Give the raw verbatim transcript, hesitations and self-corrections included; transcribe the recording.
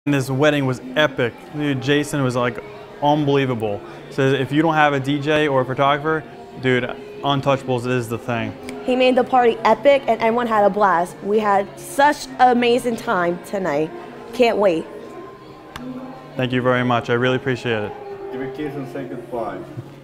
This wedding was epic. Dude, Jason was like unbelievable. So if you don't have a D J or a photographer, dude, Untouchables is the thing. He made the party epic and everyone had a blast. We had such an amazing time tonight. Can't wait. Thank you very much. I really appreciate it. Give your kids and say goodbye.